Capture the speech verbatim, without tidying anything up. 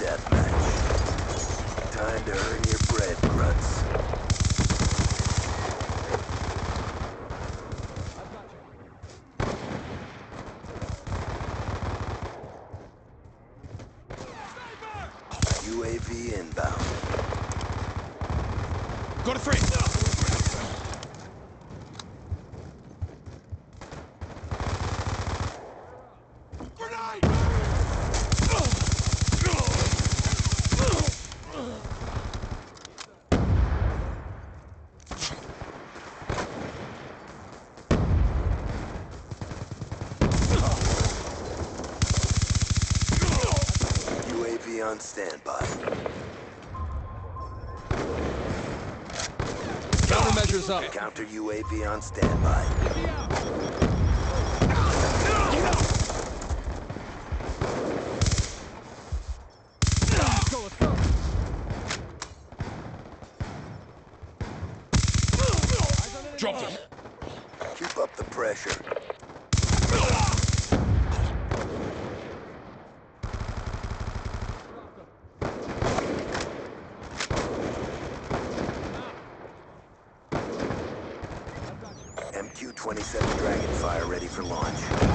deathmatch. Time to earn your bread, Grunts. U A V inbound. Go to three. U A V on standby. Countermeasures up. Counter U A V on standby. Dropped him. Keep up the pressure. M Q twenty-seven Dragonfire ready for launch.